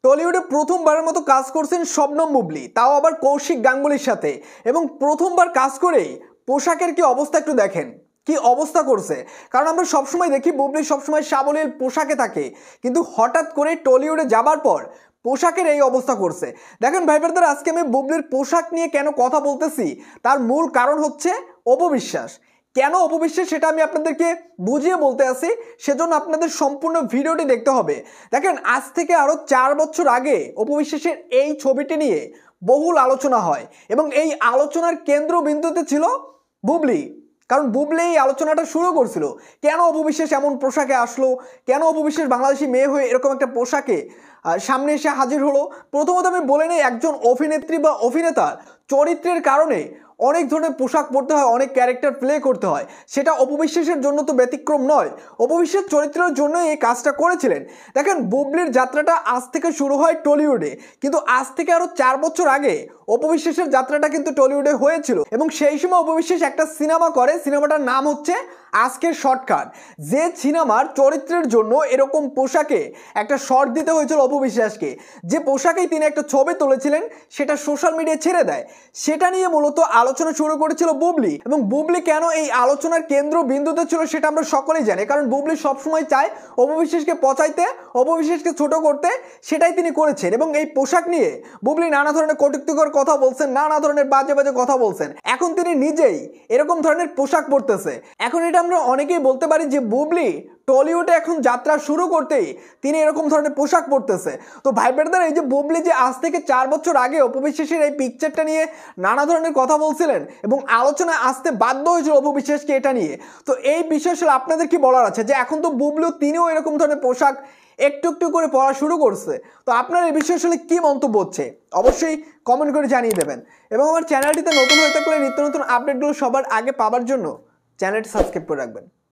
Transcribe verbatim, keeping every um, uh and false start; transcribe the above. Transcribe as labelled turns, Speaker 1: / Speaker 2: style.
Speaker 1: টলিউডে প্রথমবারের মতো কাজ করছেন শবনম বুবলি, তাও আবার কৌশিক গাঙ্গুলির সাথে। এবং প্রথমবার কাজ করেই পোশাকের কি অবস্থা একটু দেখেন, কি অবস্থা করছে। কারণ আমরা সবসময় দেখি বুবলি সবসময় সাবলীল পোশাকে থাকে, কিন্তু হঠাৎ করে টলিউডে যাবার পর পোশাকের এই অবস্থা করছে। দেখেন ভাই ব্রাদার, আজকে আমি বুবলির পোশাক নিয়ে কেন কথা বলতেছি তার মূল কারণ হচ্ছে অপবিশ্বাস। কেন অপবিশ্বাস সেটা আমি আপনাদেরকে বুঝিয়ে বলতে আসি, সেজন্য আপনাদের সম্পূর্ণ ভিডিওটি দেখতে হবে। দেখেন, আজ থেকে আরও চার বছর আগে অপবিশ্বাসের এই ছবিটি নিয়ে বহুল আলোচনা হয় এবং এই আলোচনার কেন্দ্রবিন্দুতে ছিল বুবলি। কারণ বুবলি এই আলোচনাটা শুরু করছিল, কেন অপবিশ্বাস এমন পোশাকে আসলো, কেন অপবিশ্বাস বাংলাদেশি মেয়ে হয়ে এরকম একটা পোশাকে সামনে এসে হাজির হলো। প্রথমত আমি বলে নেই, একজন অভিনেত্রী বা অভিনেতার চরিত্রের কারণে অনেক ধরনের পোশাক পরতে হয়, অনেক ক্যারেক্টার প্লে করতে হয়। সেটা অপবিশ্বাসের জন্য তো ব্যতিক্রম নয়। অপবিশ্বাস চরিত্রের জন্য এই কাজটা করেছিলেন। দেখেন, বুবলির যাত্রাটা আজ থেকে শুরু হয় টলিউডে, কিন্তু আজ থেকে আরও চার বছর আগে অপবিশ্বাসের যাত্রাটা কিন্তু টলিউডে হয়েছিল। এবং সেই সময় অপবিশ্বাস একটা সিনেমা করে, সিনেমাটার নাম হচ্ছে আজকের শর্টকাট। যে সিনেমার চরিত্রের জন্য এরকম পোশাকে একটা শর্ট দিতে হয়েছিল অপবিশ্বাসকে, যে পোশাকেই তিনি একটা ছবি তুলেছিলেন সেটা সোশ্যাল মিডিয়ায় ছেড়ে দেয়, সেটা নিয়ে মূলত আলোচনা শুরু করেছিল বুবলি। এবং বুবলি কেন এই আলোচনার কেন্দ্রবিন্দুতে ছিল সেটা আমরা সকলেই জানি, কারণ বুবলি সবসময় চায় অপবিশ্বাসকে পচাইতে, অপবিশ্বাসকে ছোট করতে, সেটাই তিনি করেছেন। এবং এই পোশাক নিয়ে বুবলি নানা ধরনের কটূক্তিকর কথা বলছেন, নানা ধরনের বাজে বাজে কথা বলছেন। এখন তিনি নিজেই এরকম ধরনের পোশাক পরতেছে। এখন এটা আমরা অনেকেই বলতে পারি যে বুবলি টলিউডে এখন যাত্রা শুরু করতেই তিনি এরকম ধরনের পোশাক পরতেছে। তো ভাই ব্রাদার, এই যে বুবলি যে আজ থেকে চার বছর আগে অপবিশ্বাসের এই পিকচারটা নিয়ে নানা ধরনের কথা বলছিলেন এবং আলোচনায় আসতে বাধ্য হয়েছিল অপবিশ্বাসকে এটা নিয়ে, তো এই বিষয়ে আসলে আপনাদের কি বলার আছে যে এখন তো বুবলিও তিনিও এরকম ধরনের পোশাক একটু একটু করে পরা শুরু করছে। তো আপনার এই বিষয়ে আসলে কি মন্তব্য হচ্ছে অবশ্যই কমেন্ট করে জানিয়ে দেবেন। এবং আমার চ্যানেলটিতে নতুন হয়ে থাকলে নিত্য নতুন আপডেটগুলো সবার আগে পাওয়ার জন্য চ্যানেলটি সাবস্ক্রাইব করে রাখবেন।